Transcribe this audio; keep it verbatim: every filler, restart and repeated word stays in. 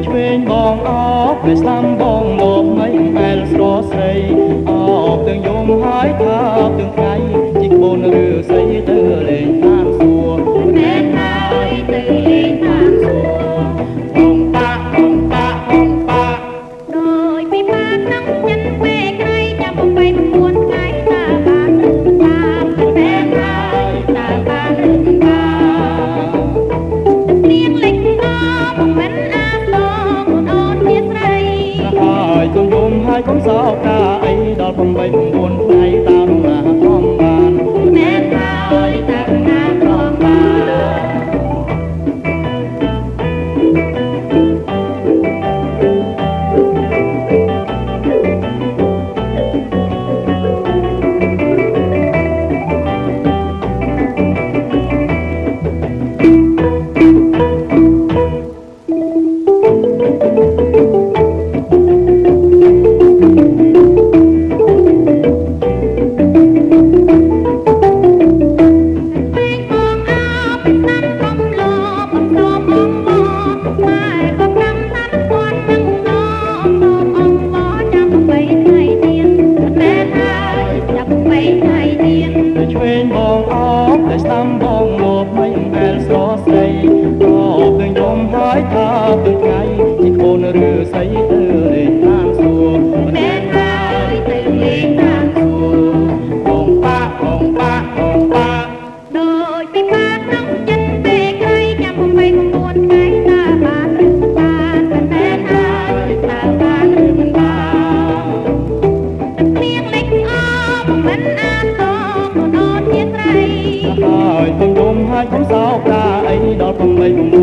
ឆ្វេងបងអោបពេលស្ដាំបងមកមិនមែលស្រស្រីអោបទាំងយំហើយថាទាំងថ្ងៃជីកបូនឬស្រីទៅលេងតាមសួរមែនហើយទៅលេងតាមសួរបងប៉ាបងប៉ាបងប៉ាដោយពីប៉ាក្នុងចិនពេលក្រៃចាំបំបីប្រពួនថ្ងៃតាបានឬបានមែនហើយតាបានឬបានព្រៀងលេចអបងមិនអាសងអូនជាស្រីហើយកុំយំហើយកុំសោកតាអីដល់បំបីប្រពួនថ្ងៃតារណាធំបានមែនហើយតារណាធំបានឆ្វេងបងអោបតែស្ដាំបងមកមិនមែលស្រស្រីអោបទាំងយំហើយថាទាំងថ្ងៃជីកូនឬស្រីទៅលេងតាមសួរមែនហើយទៅលេងតាមសួរបងប៉ាបងប៉ាបងប៉ាដូចពីប៉ាក្នុងចិត្តពេលក្រៃចាំបំបីប្រពួនថ្ងៃតាបានឬបានមែនហើយតាបានឬមិនបានព្រៀងលេចអបងមិនអាសហើយកុំយំហើយកុំសោកតាអីដល់បំបី